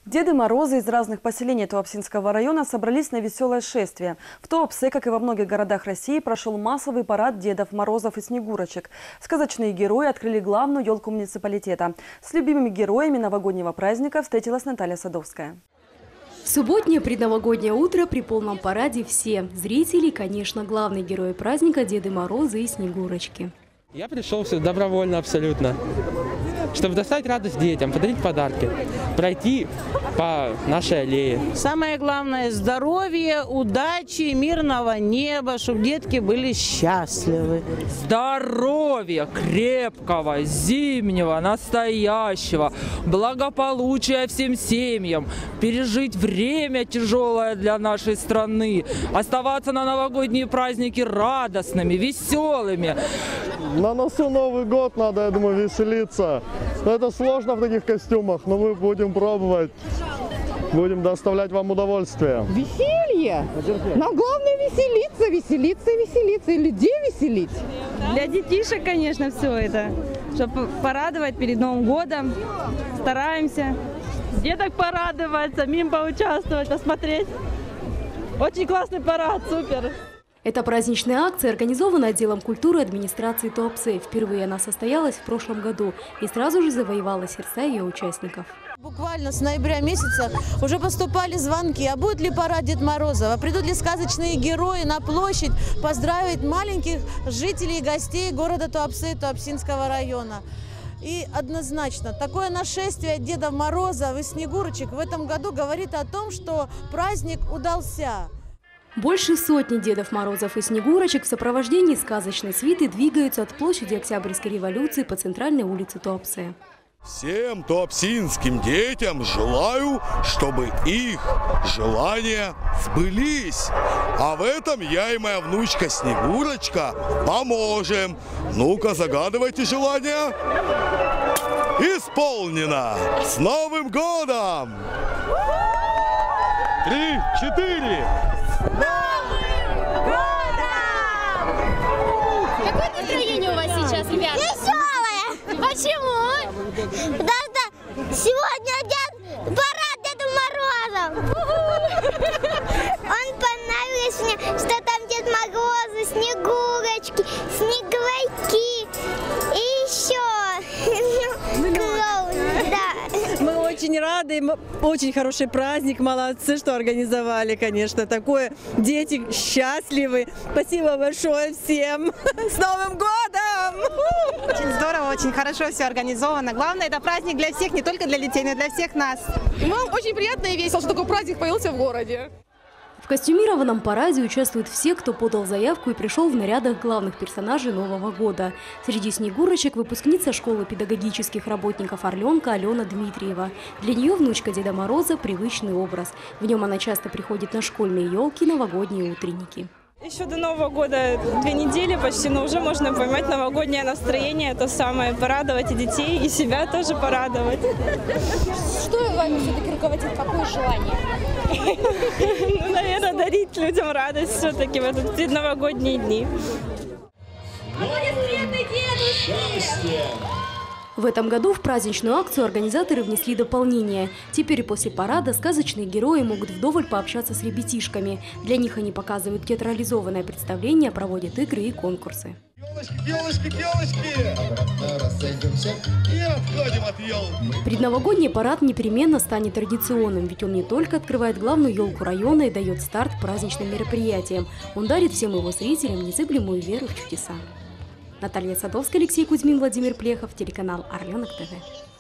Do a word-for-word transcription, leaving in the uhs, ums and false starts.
Деды Морозы из разных поселений Туапсинского района собрались на веселое шествие. В Туапсе, как и во многих городах России, прошел массовый парад Дедов Морозов и Снегурочек. Сказочные герои открыли главную елку муниципалитета. С любимыми героями новогоднего праздника встретилась Наталья Садовская. Субботнее предновогоднее утро при полном параде все. Зрители, конечно, главные герои праздника – Деды Морозы и Снегурочки. Я пришел все добровольно абсолютно, чтобы достать радость детям, подарить подарки, пройти по нашей аллее. Самое главное – здоровье, удачи, мирного неба, чтобы детки были счастливы. Здоровья крепкого, зимнего, настоящего, благополучия всем семьям, пережить время тяжелое для нашей страны, оставаться на новогодние праздники радостными, веселыми. На носу Новый год, надо, я думаю, веселиться. Но это сложно в таких костюмах, но мы будем пробовать. Будем доставлять вам удовольствие. Веселье! Нам главное веселиться, веселиться и веселиться, и людей веселить. Для детишек, конечно, все это. Чтобы порадовать перед Новым годом. Стараемся. Деток порадовать, самим поучаствовать, посмотреть. Очень классный парад, супер! Эта праздничная акция организована отделом культуры администрации Туапсе. Впервые она состоялась в прошлом году и сразу же завоевала сердца ее участников. Буквально с ноября месяца уже поступали звонки, а будет ли парад Деда Мороза, а придут ли сказочные герои на площадь поздравить маленьких жителей и гостей города Туапсе и Туапсинского района. И однозначно, такое нашествие Деда Мороза и Снегурочек в этом году говорит о том, что праздник удался. Больше сотни Дедов Морозов и Снегурочек в сопровождении сказочной свиты двигаются от площади Октябрьской революции по центральной улице Туапсе. Всем туапсинским детям желаю, чтобы их желания сбылись. А в этом я и моя внучка Снегурочка поможем. Ну-ка, загадывайте желание. Исполнено! С Новым годом! Три, четыре! Какое настроение у вас сейчас, ребята? Веселое! Почему? Потому что сегодня дед, парад Деда Мороза. Он понравился мне, что там Дед Морозы, Снегурочки, Снеговики и еще клоуны. Да. Мы очень рады, очень хороший праздник, молодцы, что организовали, конечно, такое. Дети счастливы. Спасибо большое всем. С Новым годом! Очень здорово, очень хорошо все организовано. Главное, это праздник для всех, не только для детей, но и для всех нас. Нам очень приятно и весело, что такой праздник появился в городе. В костюмированном параде участвуют все, кто подал заявку и пришел в нарядах главных персонажей Нового года. Среди Снегурочек выпускница школы педагогических работников «Орленка» Алена Дмитриева. Для нее внучка Деда Мороза – привычный образ. В нем она часто приходит на школьные елки, новогодние утренники. Еще до Нового года две недели почти, но уже можно поймать новогоднее настроение. Это самое, порадовать и детей, и себя тоже порадовать. Что вами все-таки руководит? Какое желание? Ну, наверное, дарить людям радость все-таки в этот предновогодние дни. В этом году в праздничную акцию организаторы внесли дополнение. Теперь после парада сказочные герои могут вдоволь пообщаться с ребятишками. Для них они показывают театрализованное представление, проводят игры и конкурсы. Елочки, елочки, елочки! И отходим от елки. Предновогодний парад непременно станет традиционным, ведь он не только открывает главную елку района и дает старт праздничным мероприятиям. Он дарит всем его зрителям незыблемую веру в чудеса. Наталья Садовская, Алексей Кузьмин, Владимир Плехов, телеканал Орленок ТВ.